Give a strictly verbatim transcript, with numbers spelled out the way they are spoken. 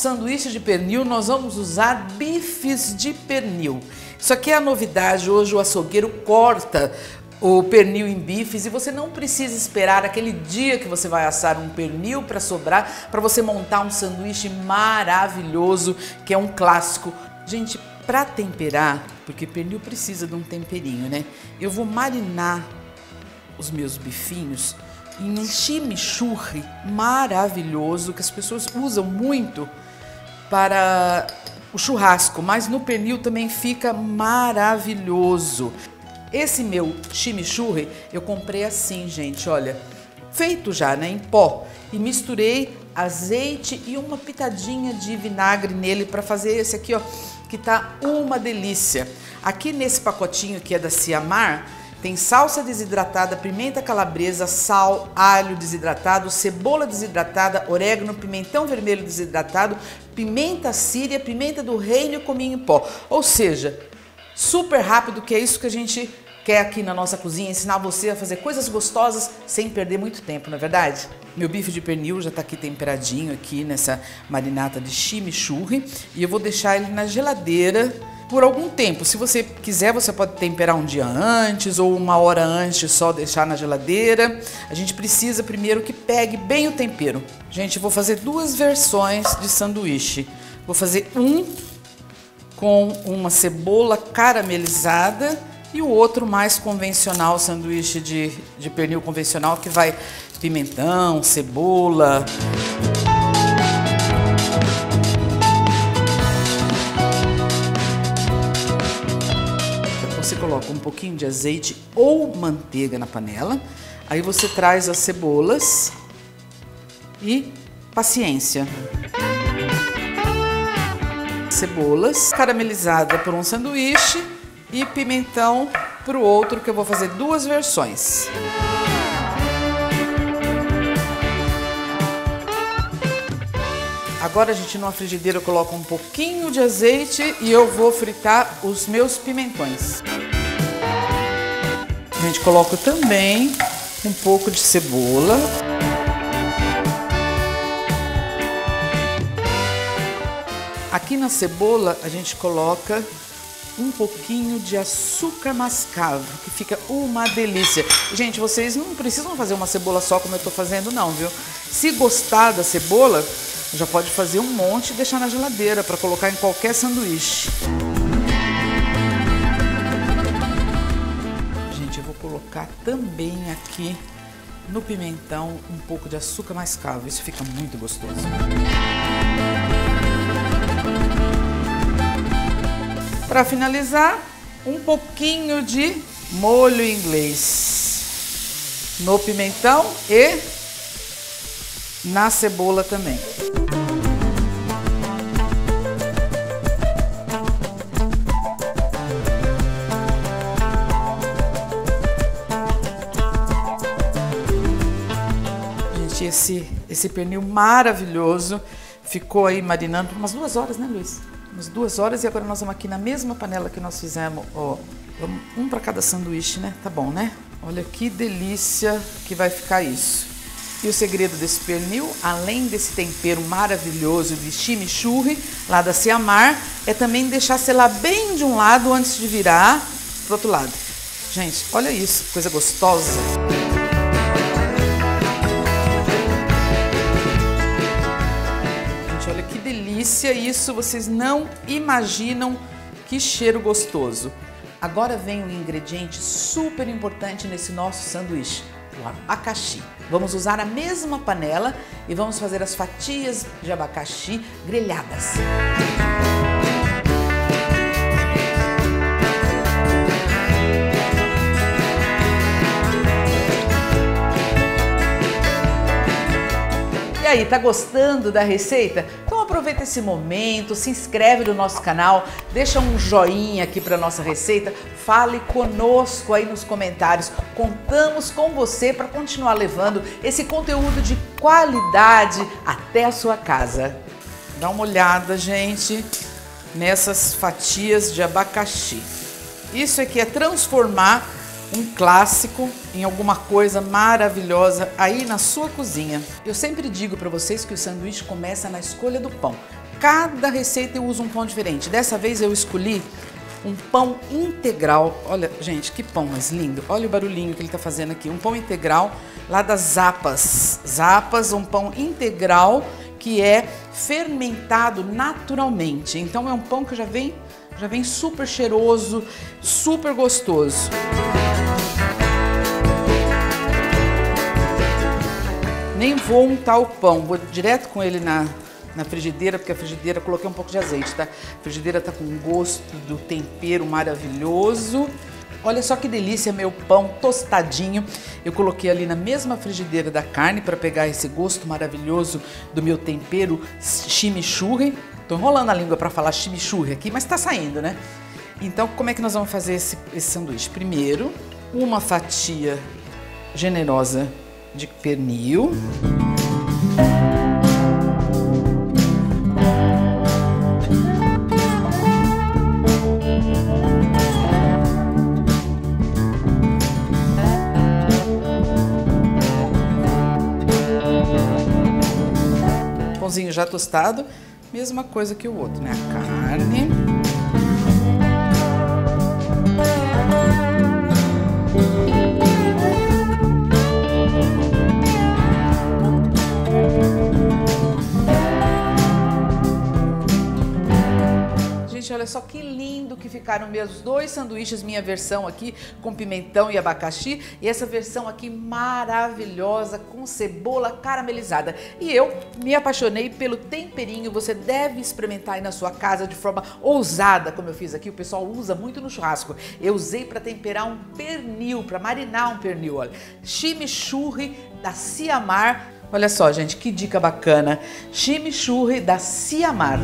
sanduíche de pernil, nós vamos usar bifes de pernil. Isso aqui é a novidade, hoje o açougueiro corta o pernil em bifes e você não precisa esperar aquele dia que você vai assar um pernil para sobrar, para você montar um sanduíche maravilhoso, que é um clássico. Gente, para temperar, porque pernil precisa de um temperinho, né? Eu vou marinar os meus bifinhos em um chimichurri maravilhoso, que as pessoas usam muito para o churrasco, mas no pernil também fica maravilhoso. Esse meu chimichurri eu comprei assim, gente, olha, feito já, né, em pó, e misturei azeite e uma pitadinha de vinagre nele para fazer esse aqui, ó, que tá uma delícia. Aqui nesse pacotinho que é da Ciamar, tem salsa desidratada, pimenta calabresa, sal, alho desidratado, cebola desidratada, orégano, pimentão vermelho desidratado, pimenta síria, pimenta do reino e cominho em pó. Ou seja, super rápido, que é isso que a gente quer aqui na nossa cozinha, ensinar você a fazer coisas gostosas sem perder muito tempo, não é verdade? Meu bife de pernil já está aqui temperadinho aqui nessa marinata de chimichurri e eu vou deixar ele na geladeira por algum tempo. Se você quiser, você pode temperar um dia antes ou uma hora antes, só deixar na geladeira. A gente precisa primeiro que pegue bem o tempero. Gente, eu vou fazer duas versões de sanduíche. Vou fazer um com uma cebola caramelizada e o outro mais convencional, sanduíche de, de pernil convencional, que vai pimentão, cebola. Você coloca um pouquinho de azeite ou manteiga na panela, aí você traz as cebolas e paciência. Cebolas caramelizada por um sanduíche e pimentão para o outro, que eu vou fazer duas versões. Agora, gente, numa frigideira eu coloco um pouquinho de azeite e eu vou fritar os meus pimentões. A gente coloca também um pouco de cebola. Aqui na cebola a gente coloca um pouquinho de açúcar mascavo, que fica uma delícia. Gente, vocês não precisam fazer uma cebola só como eu tô fazendo não, viu? Se gostar da cebola, já pode fazer um monte e deixar na geladeira para colocar em qualquer sanduíche. Gente, eu vou colocar também aqui no pimentão um pouco de açúcar mascavo. Isso fica muito gostoso. Para finalizar, um pouquinho de molho inglês no pimentão e na cebola também. Gente, esse, esse pernil maravilhoso ficou aí marinando por umas duas horas, né, Luiz? Umas duas horas, e agora nós vamos aqui na mesma panela que nós fizemos, ó, um para cada sanduíche, né? Tá bom, né? Olha que delícia que vai ficar isso. E o segredo desse pernil, além desse tempero maravilhoso de chimichurri, lá da Ciamar, é também deixar selar bem de um lado antes de virar pro outro lado. Gente, olha isso, coisa gostosa. Gente, olha que delícia isso, vocês não imaginam que cheiro gostoso. Agora vem um ingrediente super importante nesse nosso sanduíche, o abacaxi. Vamos usar a mesma panela e vamos fazer as fatias de abacaxi grelhadas. E aí, tá gostando da receita? Então aproveita esse momento, se inscreve no nosso canal, deixa um joinha aqui para nossa receita, fale conosco aí nos comentários. Contamos com você para continuar levando esse conteúdo de qualidade até a sua casa. Dá uma olhada, gente, nessas fatias de abacaxi. Isso aqui é transformar um clássico em alguma coisa maravilhosa aí na sua cozinha. Eu sempre digo para vocês que o sanduíche começa na escolha do pão. cada receita eu uso um pão diferente. Dessa vez eu escolhi um pão integral. Olha, gente, que pão mais lindo. Olha o barulhinho que ele tá fazendo aqui. Um pão integral lá das Zapas. Zapas, um pão integral que é fermentado naturalmente. Então é um pão que já vem, já vem super cheiroso, super gostoso. Nem vou untar o pão, vou direto com ele na, na frigideira, porque a frigideira, coloquei um pouco de azeite, tá? A frigideira tá com gosto do tempero maravilhoso. Olha só que delícia, meu pão tostadinho. Eu coloquei ali na mesma frigideira da carne para pegar esse gosto maravilhoso do meu tempero chimichurri. Tô enrolando a língua para falar chimichurri aqui, mas tá saindo, né? Então, como é que nós vamos fazer esse, esse sanduíche? Primeiro, uma fatia generosa de pernil. Pãozinho já tostado, mesma coisa que o outro, né? A carne. Gente, olha só que lindo que ficaram meus dois sanduíches, minha versão aqui com pimentão e abacaxi e essa versão aqui maravilhosa com cebola caramelizada. E eu me apaixonei pelo temperinho, você deve experimentar aí na sua casa de forma ousada, como eu fiz aqui, o pessoal usa muito no churrasco. Eu usei para temperar um pernil, para marinar um pernil, olha. Chimichurri da Siamar. Olha só, gente, que dica bacana. Chimichurri da Siamar.